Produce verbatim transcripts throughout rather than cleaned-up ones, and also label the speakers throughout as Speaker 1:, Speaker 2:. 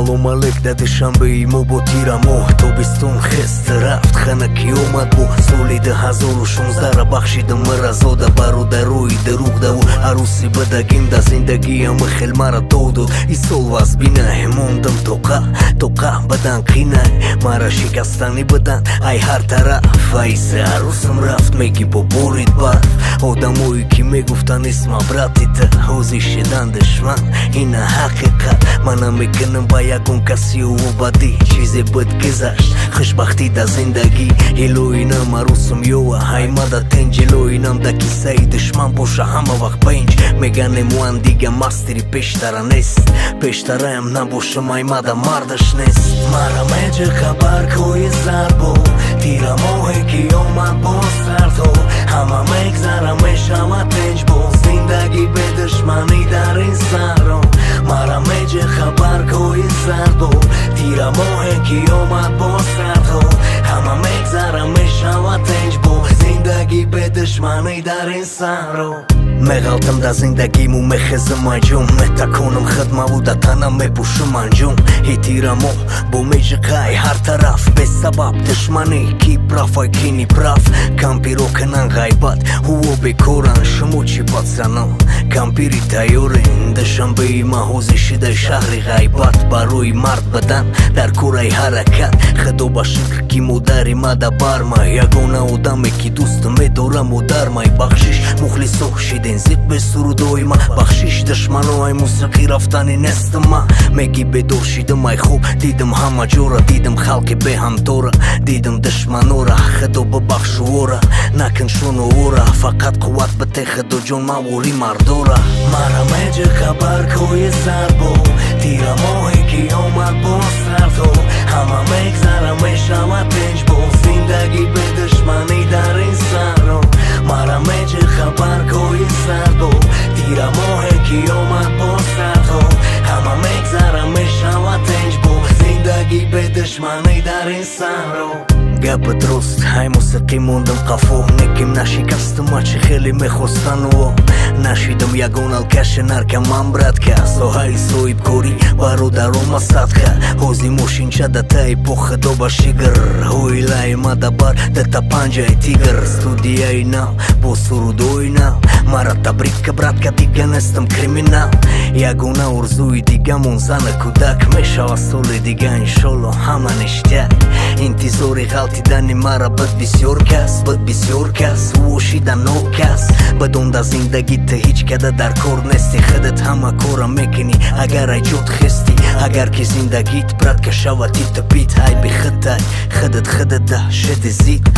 Speaker 1: سلام علیک در دوشنبه ای ما با تیر ماه تابستون خست رفت خنکی آمد با سال ده هزار و شانزده را بخشیدم مرزاده برادروی دروغ ده و عروسی بدگیم در زندگی هم خیل مرا داد ای سال واز بینه موندم توقع توقع بدن قینه مرا شکستنی بدن ای هر طرف ای سه عروسم رفت میگی با بورید برف آدمایی که میگفتن اسم براتیت حوزی شدن دشمن این حقیقت منم میکنم با یکون کسی و بدی چیزی بد گذشت خوشبختی در زندگی هلوینم عروسم یو های مدد تنجلوینم در کیسه دشمن باشه همه وقت پنج میگن موان دیگه مستری پیشتره نیست پیشتره هم نباشه مای مده مردش نیست مرا میجه خبر کوی سر بو تیر ماهی که آمد با سر تو همه میگذره میشم تنج بو زندگی به دشمنی در این سر مرا میجه خبر کوی سر بو تیر ماهی که آمد با سر تو همه میگذره میشم تنج بو زندگی به دشمنی در این سر میغلطم در زندگیمو میخزم انجام میتکنم خدمه و در تنم میپوشم انجام هی تیرمو با میجه قای هر طرف به سبب دشمنی کی پرافای کی نی پراف کمپی رو کنن غیبت هو بکورن شمو چی پاتسنم کمپیری تایورین دشنبه ای محوزی شده شهری غیبت بروی مرد بدن در کورای حرکت خدا باشکر کی مداری مده برما یگونه آدمی که دوست میدارم و در مای بخشش مخلصو شیدین زید به سرودوی ما بخشش دشمنوهای موسیقی رفتنی نست ما میگی بدور شیدم ای خوب دیدم همه جورا دیدم خلقی به هم دورا دیدم دشمنورا خدا ببخشورا نکن شونورا فقط قوت بته خدا جون موری مردورا مرا میجه خبر کوی سر بو تیر ماهی که آمد با سر تو همه میگذره میشم پنج بو زندگی به دشمنی در این سر مرا میجه خبر کوی سر بو تیر ماهی که آمد با سر تو همه میگذره میشم تنج بو زندگی به دشمنی در این سر گپ درست های موسیقی موندم قفو نکیم نشکستم چی خیلی میخواستن و نشیدم یگون الکش نرکم من برد که سوهای سویب کوری برادرم صدخه حوزی موشین چده تای پخ دو باشیگر هوی لای مده بر دتا پنجای تیگر استودیای نو با سرودوی نو مرا تبریک که برد که دیگه نستم کریمینال یگونه ارزوی دیگه مون زن کودک میشه سال دیگه انشالله همه نشتک انتظاری غلطی دنی مرا بد بسیار کس بد بسیار کس وشیدن نو کس بدون در زندگی ته هیچ کده در کار نستی خودت همه کارم میکنی اگر ای جود خستی اگر که زندگیت برد که شوتی تبیت های بی خدای خودت خودت ده شد زید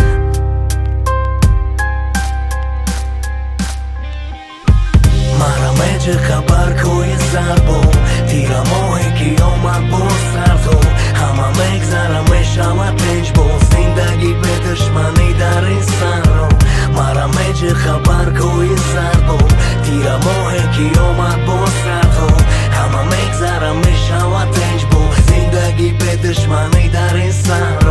Speaker 1: مرا میجه خبر کوی سر بو تیر ماهی که آمد با سر تو همه میگذره میشم پنج بو زندگی به دشمنی در این سر مرا میجه خبر کوی سر بو تیر ماهی که آمد با سر تو همه میگذره میشم پنج بو زندگی به دشمنی در این سر